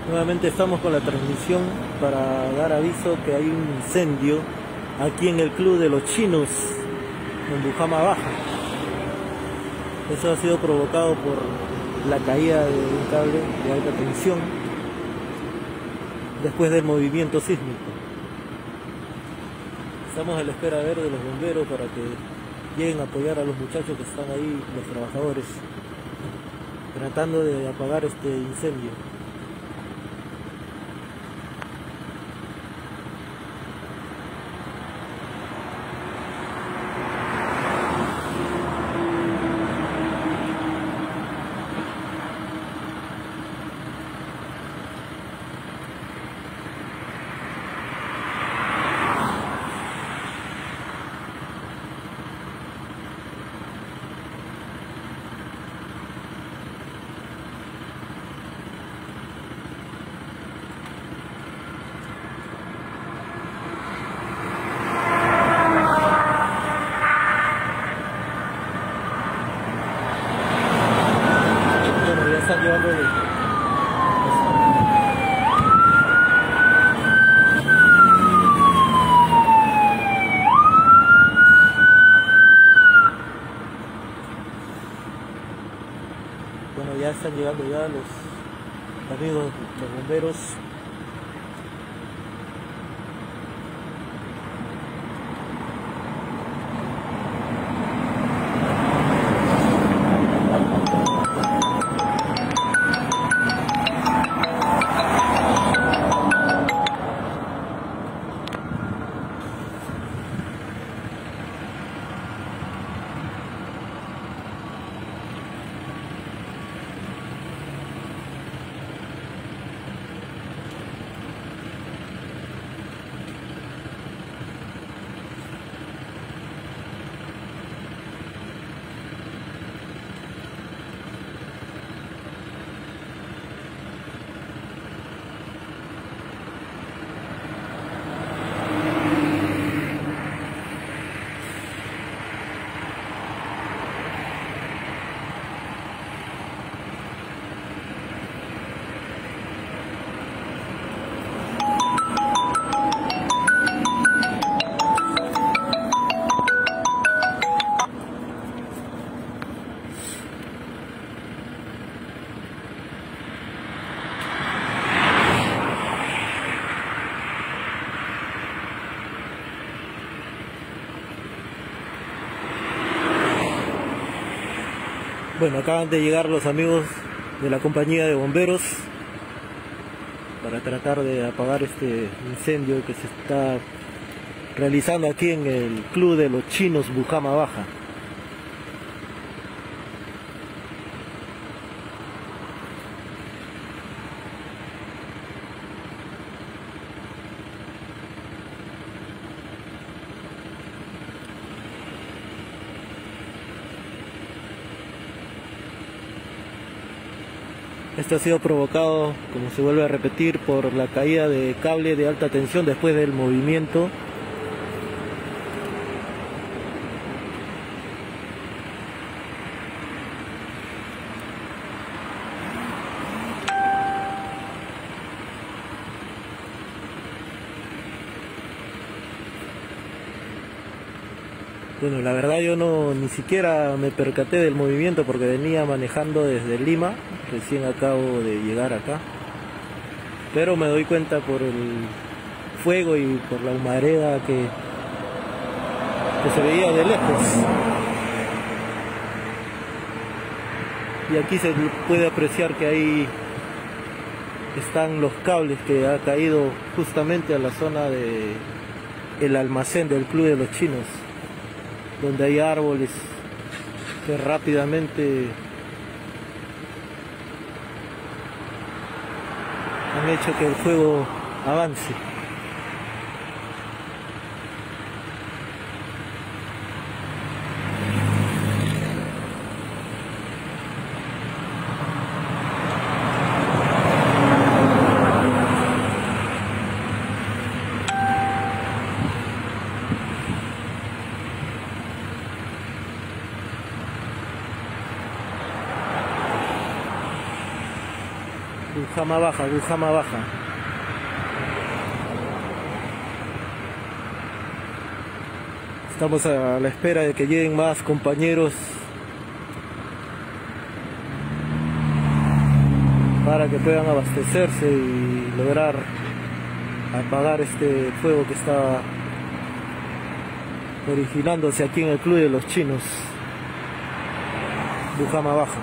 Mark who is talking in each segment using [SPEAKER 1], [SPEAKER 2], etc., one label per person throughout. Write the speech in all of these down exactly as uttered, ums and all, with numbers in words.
[SPEAKER 1] Nuevamente estamos con la transmisión para dar aviso que hay un incendio aquí en el Club de los Chinos, en Bujama Baja. Eso ha sido provocado por la caída de un cable de alta tensión después del movimiento sísmico. Estamos a la espera de ver de los bomberos para que lleguen a apoyar a los muchachos que están ahí, los trabajadores, tratando de apagar este incendio. Están llevando el... Bueno, ya están llegando ya los amigos, los bomberos. Bueno, acaban de llegar los amigos de la compañía de bomberos para tratar de apagar este incendio que se está realizando aquí en el Club de los Chinos Bujama Baja. Esto ha sido provocado, como se vuelve a repetir, por la caída de cable de alta tensión después del movimiento. Bueno, la verdad yo no ni siquiera me percaté del movimiento porque venía manejando desde Lima, recién acabo de llegar acá, pero me doy cuenta por el fuego y por la humareda que, que se veía de lejos. Y aquí se puede apreciar que ahí están los cables que ha caído justamente a la zona de el almacén del Club de los Chinos, donde hay árboles que rápidamente han hecho que el fuego avance. Bujama Baja, Bujama Baja. Estamos a la espera de que lleguen más compañeros para que puedan abastecerse y lograr apagar este fuego que está originándose aquí en el Club de los Chinos, Bujama Baja.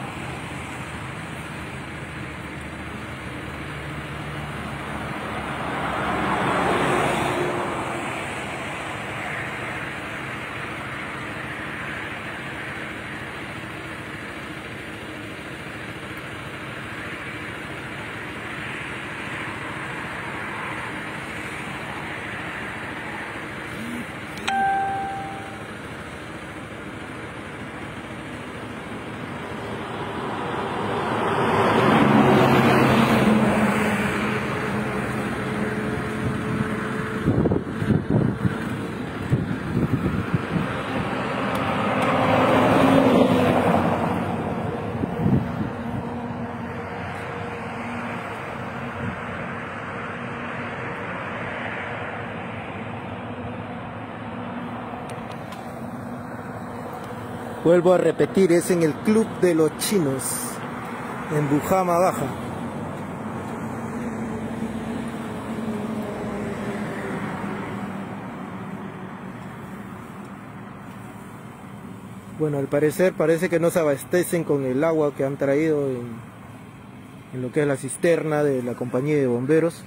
[SPEAKER 1] Vuelvo a repetir, es en el Club de los Chinos, en Bujama Baja. Bueno, al parecer parece que no se abastecen con el agua que han traído en, en lo que es la cisterna de la compañía de bomberos.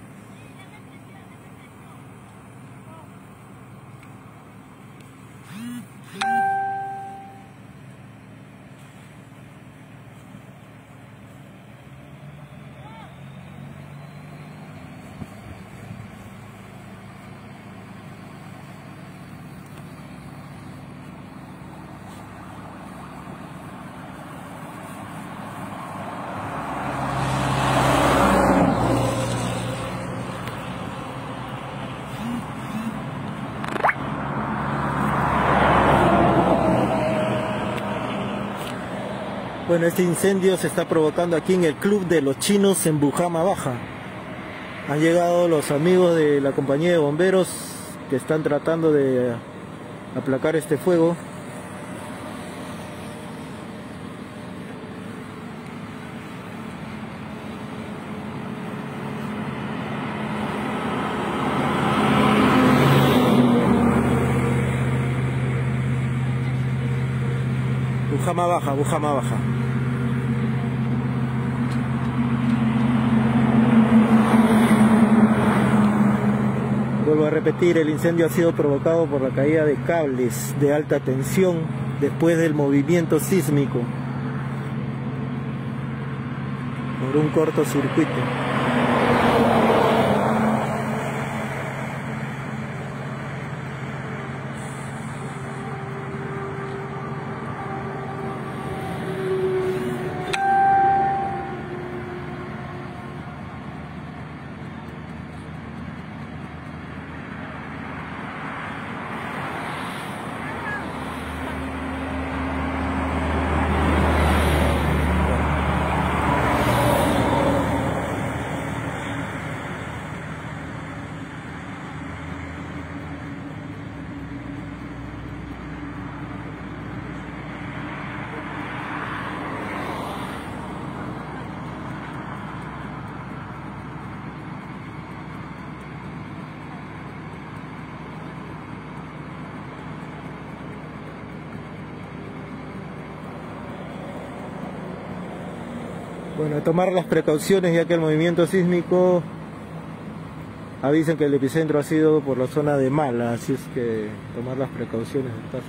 [SPEAKER 1] Bueno, este incendio se está provocando aquí en el Club de los Chinos en Bujama Baja. Han llegado los amigos de la compañía de bomberos que están tratando de aplacar este fuego. Bujama Baja, Bujama Baja. Vuelvo a repetir, el incendio ha sido provocado por la caída de cables de alta tensión después del movimiento sísmico por un cortocircuito. Bueno, tomar las precauciones ya que el movimiento sísmico avisan que el epicentro ha sido por la zona de Mala, así es que tomar las precauciones en caso.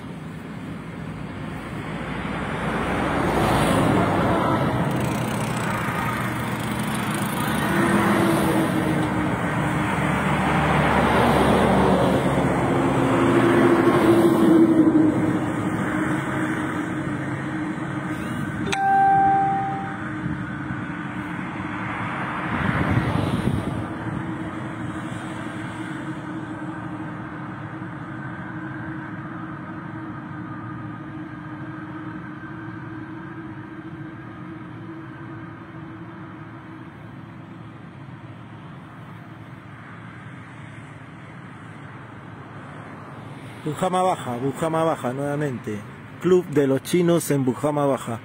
[SPEAKER 1] Bujama Baja, Bujama Baja nuevamente. Club de los Chinos en Bujama Baja.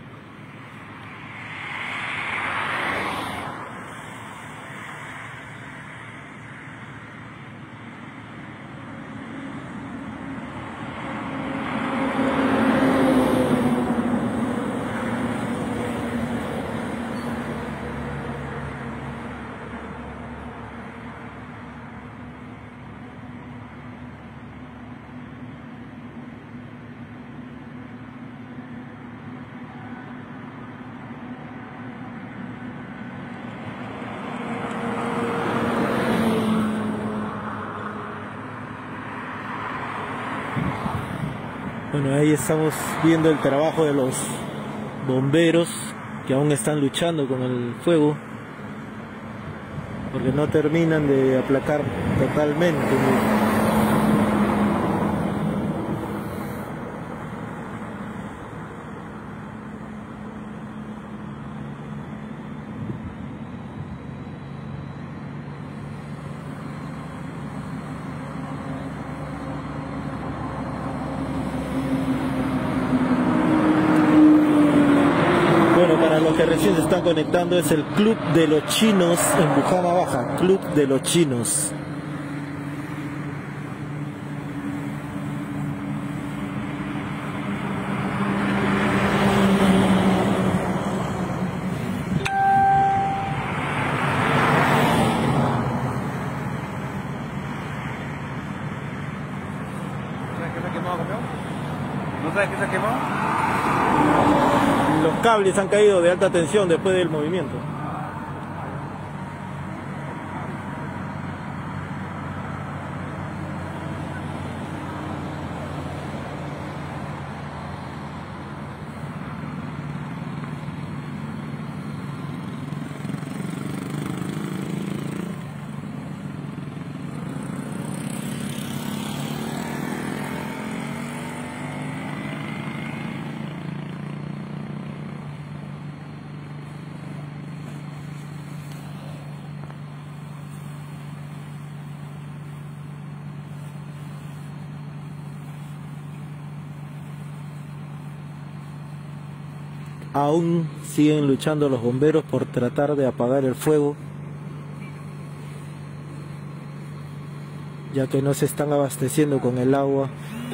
[SPEAKER 1] Bueno, ahí estamos viendo el trabajo de los bomberos que aún están luchando con el fuego porque no terminan de aplacar totalmente. Los que recién se están conectando, es el Club de los Chinos en Bujama Baja, Club de los Chinos.
[SPEAKER 2] ¿Sabes qué se ha quemado, campeón? ¿No sabes qué se ha quemado?
[SPEAKER 1] Los cables han caído de alta tensión después del movimiento. Aún siguen luchando los bomberos por tratar de apagar el fuego, ya que no se están abasteciendo con el agua.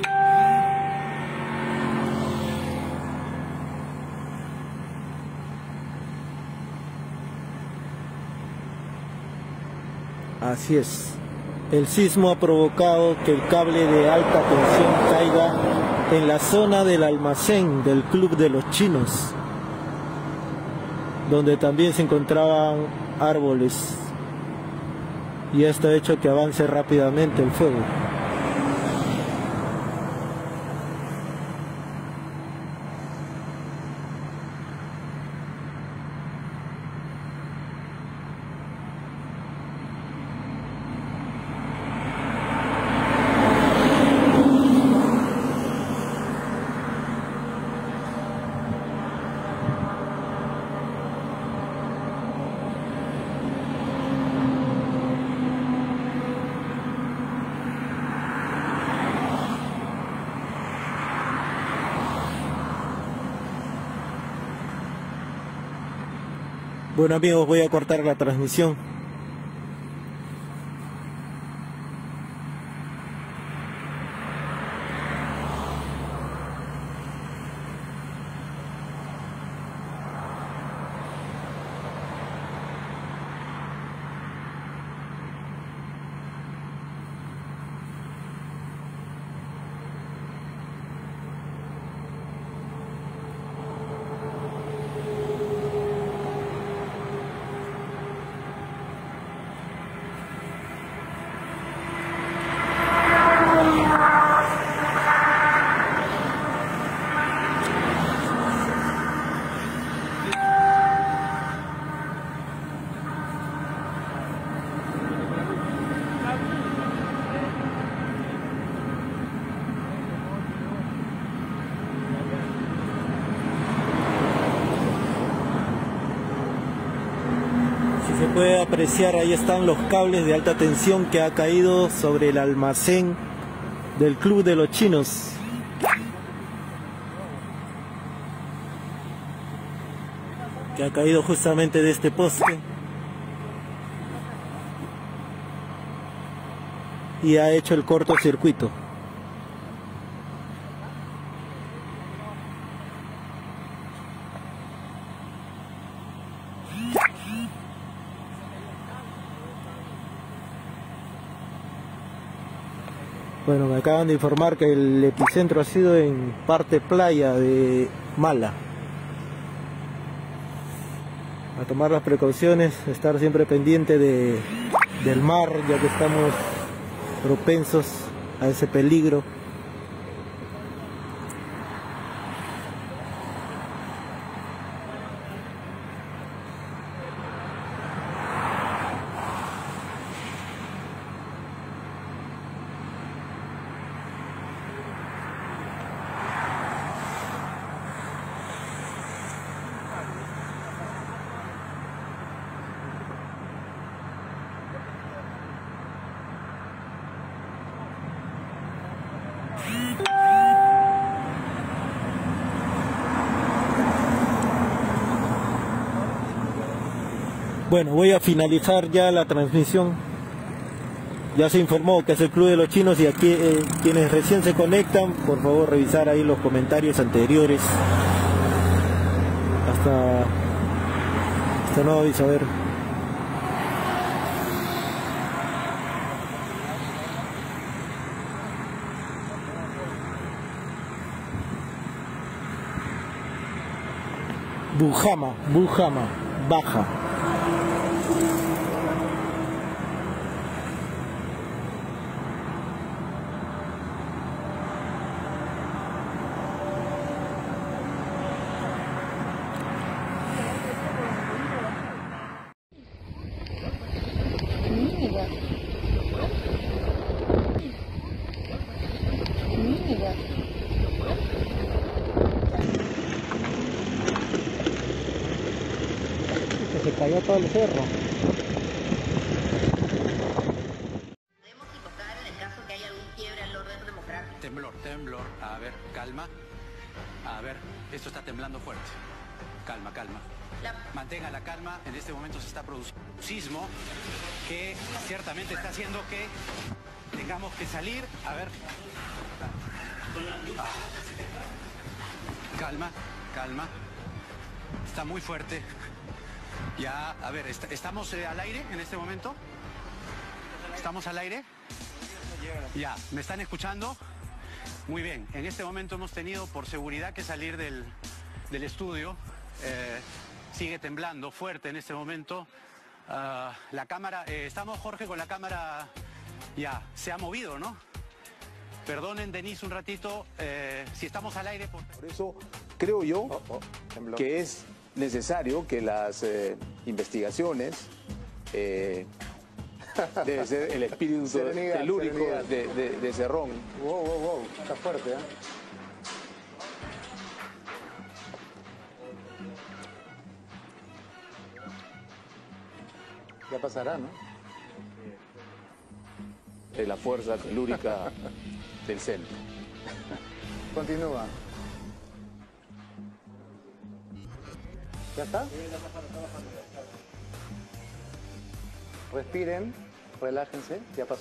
[SPEAKER 1] Así es, el sismo ha provocado que el cable de alta tensión caiga en la zona del almacén del Club de los Chinos, donde también se encontraban árboles, y esto ha hecho que avance rápidamente el fuego. Bueno amigos, voy a cortar la transmisión. Se puede apreciar, ahí están los cables de alta tensión que ha caído sobre el almacén del Club de los Chinos. Que ha caído justamente de este poste. Y ha hecho el cortocircuito. Bueno, me acaban de informar que el epicentro ha sido en parte playa de Mala. A tomar las precauciones, estar siempre pendiente de, del mar, ya que estamos propensos a ese peligro. Bueno, voy a finalizar ya la transmisión. Ya se informó que es el Club de los Chinos y aquí eh, quienes recién se conectan, por favor revisar ahí los comentarios anteriores. Hasta, hasta nuevo aviso, a ver. Bujama, Bujama, baja.
[SPEAKER 3] Mira. Mira.
[SPEAKER 1] Que se cayó todo el cerro.
[SPEAKER 4] Podemos invocar en el caso que haya algún quiebre al orden democrático.
[SPEAKER 2] Temblor, temblor. A ver, calma. A ver, esto está temblando fuerte. Calma, calma.
[SPEAKER 4] La...
[SPEAKER 2] Mantenga la calma. En este momento se está produciendo un sismo que ciertamente está haciendo que tengamos que salir. A ver. Ah. Calma, calma. Está muy fuerte. Ya, a ver, est ¿estamos eh, al aire en este momento? ¿Estamos al aire? Ya, ¿me están escuchando? Muy bien, en este momento hemos tenido por seguridad que salir del, del estudio. Eh, sigue temblando fuerte en este momento. Uh, la cámara, eh, estamos Jorge con la cámara, ya, se ha movido, ¿no? Perdonen, Denise, un ratito, eh, si estamos al aire. Por,
[SPEAKER 5] por eso creo yo
[SPEAKER 2] oh, oh,
[SPEAKER 5] que es necesario que las eh, investigaciones, eh, debe ser el espíritu serenidad, telúrico serenidad. De, de, de Cerrón.
[SPEAKER 2] Wow, wow, wow, está fuerte, ¿eh? Ya pasará, ¿no?
[SPEAKER 5] De la fuerza telúrica del centro.
[SPEAKER 2] Continúa. ¿Ya está? Respiren, relájense, ya pasó.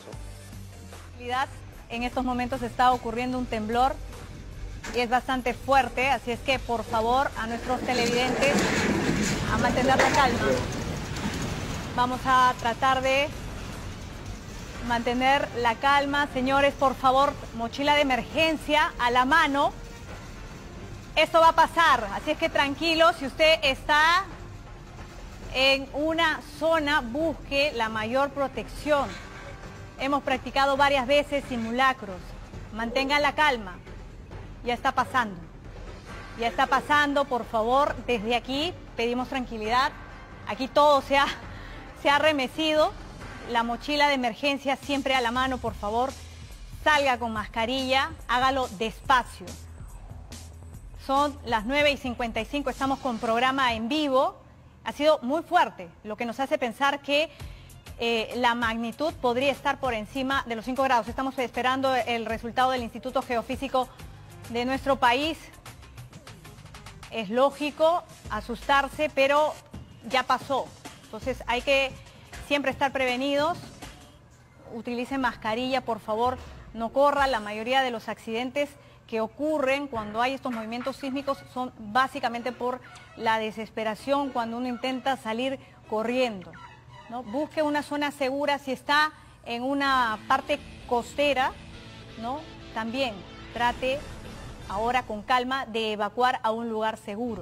[SPEAKER 3] En estos momentos está ocurriendo un temblor y es bastante fuerte, así es que por favor a nuestros televidentes a mantener la calma. Vamos a tratar de mantener la calma. Señores, por favor, mochila de emergencia a la mano. Esto va a pasar, así es que tranquilo, si usted está en una zona, busque la mayor protección. Hemos practicado varias veces simulacros. Mantengan la calma. Ya está pasando. Ya está pasando, por favor, desde aquí pedimos tranquilidad. Aquí todo se ha, se ha remecido. La mochila de emergencia siempre a la mano, por favor. Salga con mascarilla, hágalo despacio. Son las nueve y cincuenta y cinco, estamos con programa en vivo. Ha sido muy fuerte, lo que nos hace pensar que eh, la magnitud podría estar por encima de los cinco grados. Estamos esperando el resultado del Instituto Geofísico de nuestro país. Es lógico asustarse, pero ya pasó. Entonces hay que siempre estar prevenidos. Utilicen mascarilla, por favor, no corra. La mayoría de los accidentes que ocurren cuando hay estos movimientos sísmicos son básicamente por la desesperación, cuando uno intenta salir corriendo, ¿no? Busque una zona segura. Si está en una parte costera, ¿no? También trate ahora con calma de evacuar a un lugar seguro.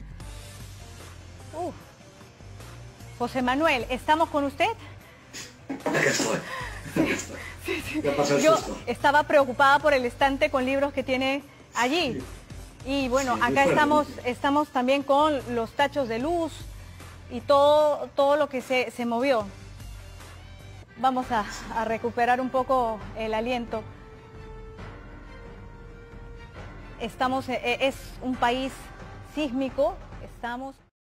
[SPEAKER 3] Uf. José Manuel, ¿estamos con usted?
[SPEAKER 6] Acá estoy. Acá estoy.
[SPEAKER 3] Sí, sí.
[SPEAKER 6] Ya pasó el
[SPEAKER 3] Yo
[SPEAKER 6] susto.
[SPEAKER 3] estaba preocupada por el estante con libros que tiene allí. Y bueno,
[SPEAKER 6] Sí,
[SPEAKER 3] acá estamos, estamos también con los tachos de luz y todo, todo lo que se, se movió. Vamos a, a recuperar un poco el aliento. Estamos, eh, es un país sísmico, estamos...